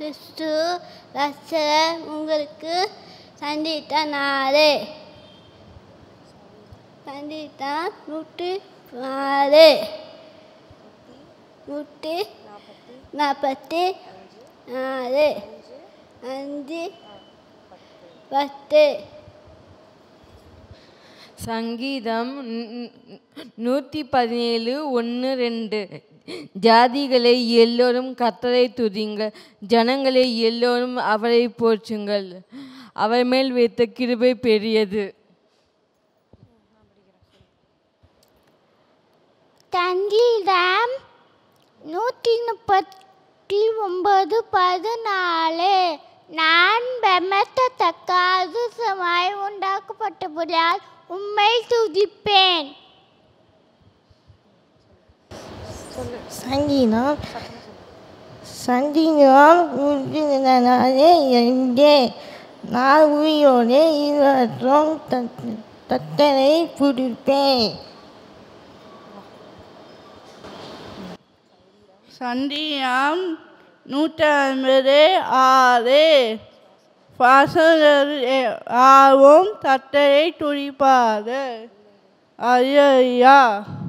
கிறிஸ்து ரட்சகர் உங்களுக்கு சங்கீதம் 144 144 5 10 சங்கீதம் 117 1-2 ஜாதிகளை எல்லோரும் கர்த்தரை துதிங்கள், ஜனங்களை எல்லோரும் அவரை போற்றுங்கள், அவர் மேல் வைத்த கிருபை பெரியது. சங்கீதம் 139:14 நான் பெமத்தத்தக்க அதிசயமாய் உண்டாக்கப்பட்டபடியால் உம்மை துதிப்பேன். சங்கீதம் 134 நான் உயிரோடு இருவற்றும் தத்தனை புடிப்பேன். சங்கீதம் 156 வாசகர் ஆவும் தத்தனை துதிப்பார்கள். அல்லேலூயா.